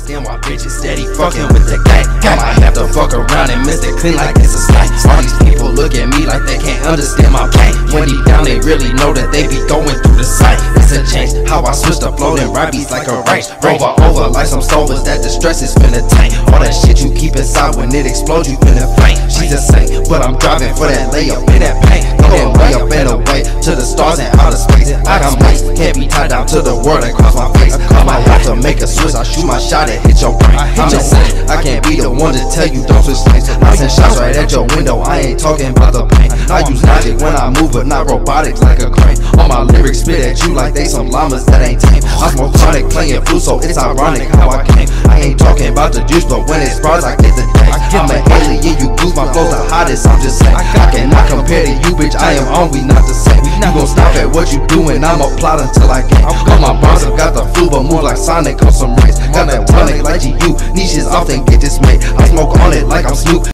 understand why bitches steady fucking with the gang. I might have to fuck around and miss it clean like it's a slide. All these people look at me like they can't understand my pain, when deep down they really know that they be going through the sight. It's a change how I switch to floating rap beats like a race. Rover over like some stovers that the stress is finna tank. All that shit you keep inside, when it explodes you finna faint. She's a saint, but I'm driving for that layup in that pain. Going way up and away to the stars and outer space. I got mates, can't be tied down to the world across my face. I might have to make a switch, I shoot my shot and hit your brain. I'm insane, I can't be the one to tell you don't switch lanes. I send shots right at your window, I ain't talking about the pain. I use logic when I move, but not robotics like a crane. All my lyrics spit at you like they some llamas that ain't tame. I'm smoke tonic playing flute, so it's ironic how I came. I ain't talking about the juice, but when it's bars, I get the taste. I'm an alien, you goose, my flow's the hottest, I'm just saying. I cannot compare to you, bitch, I am on, we not the same. You gon' stop at what you doing, I'ma plot until I can. All my bars have got the flu, but move like Sonic on some race. Got that tonic like GU, niches often get dismayed.